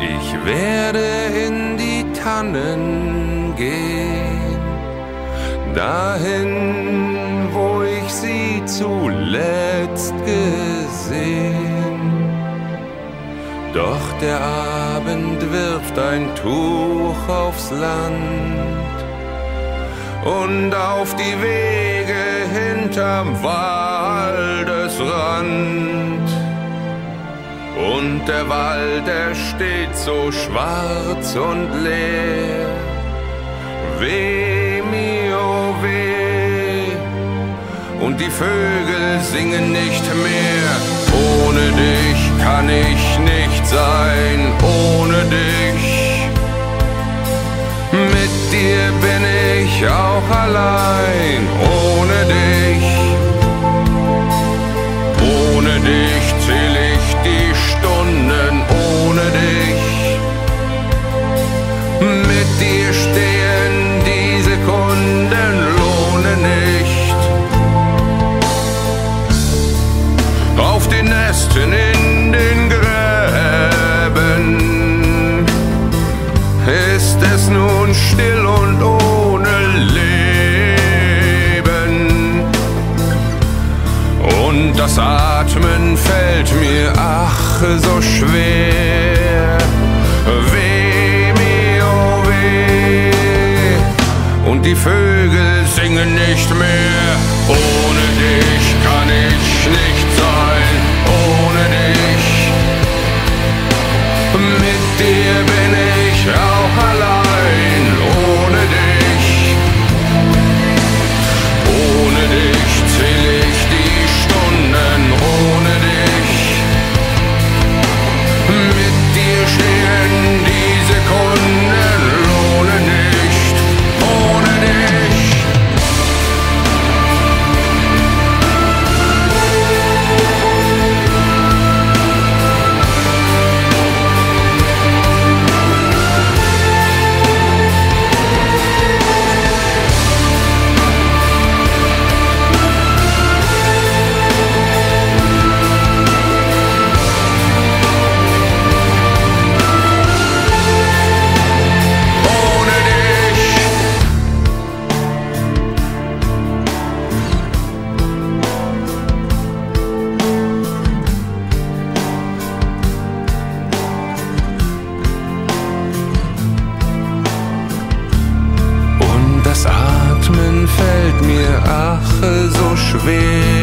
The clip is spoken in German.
Ich werde in die Tannen gehen, dahin, wo ich sie zuletzt gesehen. Doch der Abend wirft ein Tuch aufs Land und auf die Wege hinterm Waldesrand. Und der Wald, er steht so schwarz und leer. Weh mir, oh weh, und die Vögel singen nicht mehr. Ohne dich kann ich nicht sein, ohne dich. Mit dir bin ich auch allein, ohne dich. Ohne dich zähl ich die Stunden, ohne dich. Mit dir stehen die Sekunden, lohne nicht. Auf den Nesten in den Gräben ist es nun still und ohne Leben. Und das Atmen fällt mir ach so schwer. Weh mir, oh weh, und die Vögel singen nicht mehr. Ohne dich kann ich nicht sein, ohne dich. Mit dir bin ich auch allein, ohne dich. Ohne dich zähl ich die Stunden, ohne dich. Mit dir stehen die Sekunden, lohne nicht, ohne dich. Das Atmen fällt mir ach so schwer.